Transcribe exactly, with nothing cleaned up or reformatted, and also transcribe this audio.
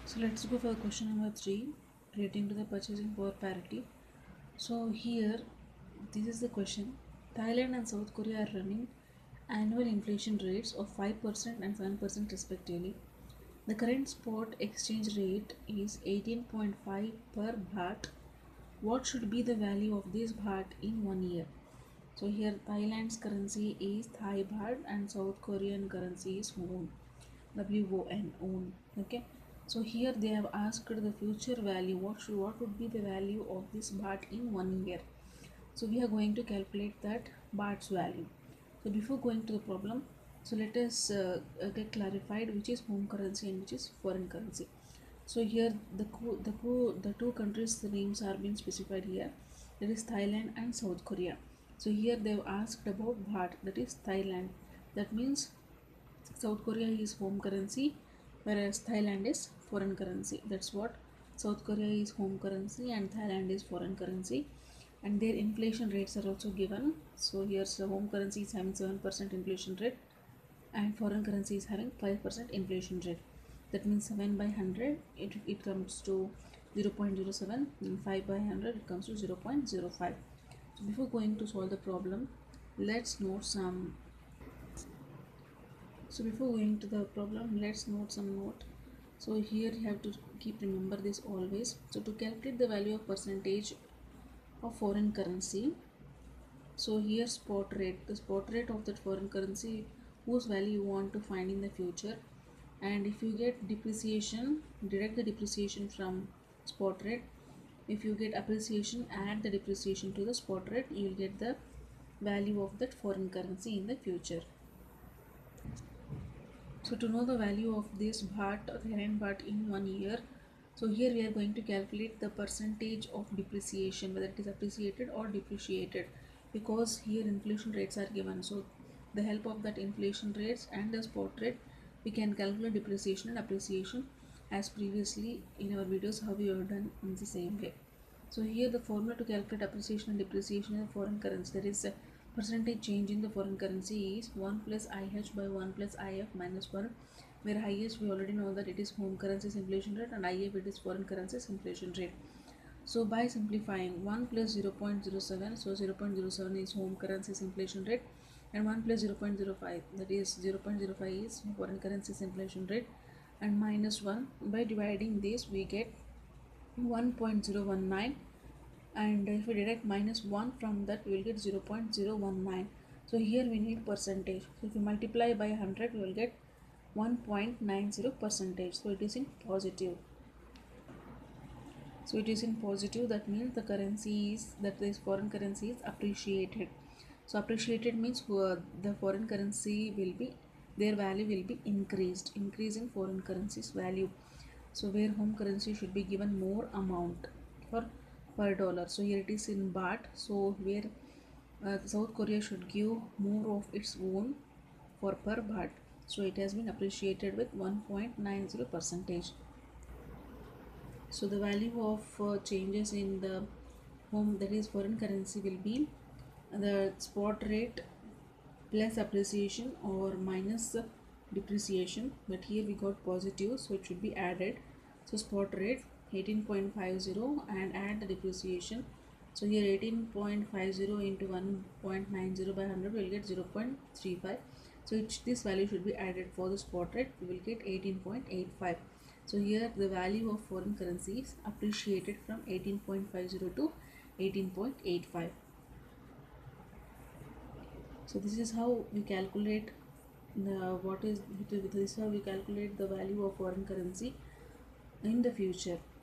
So let's go for question number three relating to the purchasing power parity. So here, this is the question. Thailand and South Korea are running annual inflation rates of five percent and seven percent respectively. The current spot exchange rate is eighteen point five per baht. What should be the value of this baht in one year? So here Thailand's currency is Thai baht and South Korean currency is won. W O N own. Okay. So here they have asked the future value. What should what would be the value of this baht in one year? So we are going to calculate that baht's value. So before going to the problem, so let us uh, uh, get clarified which is home currency and which is foreign currency. So here the co- the co- the two countries the names are being specified here. That is Thailand and South Korea. So here they have asked about baht, that is Thailand. That means South Korea is home currency, whereas Thailand is foreign currency. That's what South Korea is home currency and Thailand is foreign currency, and their inflation rates are also given. So here's the home currency is having seven percent inflation rate, and foreign currency is having five percent inflation rate. That means seven by one hundred it, it comes to zero point zero seven, and five by one hundred it comes to zero point zero five. So before going to solve the problem, let's note some so before going to the problem, let's note some note. So here you have to keep remember this always. So to calculate the value of percentage of foreign currency, so here spot rate, the spot rate of that foreign currency whose value you want to find in the future. And if you get depreciation, deduct the depreciation from spot rate. If you get appreciation, add the depreciation to the spot rate, you will get the value of that foreign currency in the future. So to know the value of this baht or Thailand baht in one year, so here we are going to calculate the percentage of depreciation, whether it is appreciated or depreciated, because here inflation rates are given. So the help of that inflation rates and the spot rate, we can calculate depreciation and appreciation as previously in our videos how we have done in the same way. So here the formula to calculate appreciation and depreciation in foreign currency, there is a percentage change in the foreign currency is one plus I H by one plus I F minus one, where I H we already know that it is home currency's inflation rate and I F it is foreign currency's inflation rate. So by simplifying one plus zero point zero seven, so zero point zero seven is home currency's inflation rate, and one plus zero point zero five, that is zero point zero five is foreign currency's inflation rate, and minus one. By dividing this we get one point zero one nine, and if we deduct minus one from that we will get zero point zero one nine. So here we need percentage, so if you multiply by one hundred we will get one point nine zero percentage, so it is in positive. So it is in positive, that means the currency is, that this foreign currency is appreciated. So appreciated means uh, the foreign currency will be, their value will be increased, increase in foreign currency's value. So where home currency should be given more amount for per dollar. So here it is in baht. So where uh, South Korea should give more of its own for per baht. So it has been appreciated with one point nine zero percentage. So the value of uh, changes in the home, that is foreign currency, will be the spot rate plus appreciation or minus depreciation, but here we got positive, so it should be added. So spot rate eighteen point five zero and add the depreciation. So here eighteen point five zero into one point nine zero by one hundred will get zero point three five. So it, this value should be added for the spot rate, we will get eighteen point eight five. So here the value of foreign currency is appreciated from eighteen point five zero to eighteen point eight five. So this is how we calculate the what is this is how we calculate the value of foreign currency in the future.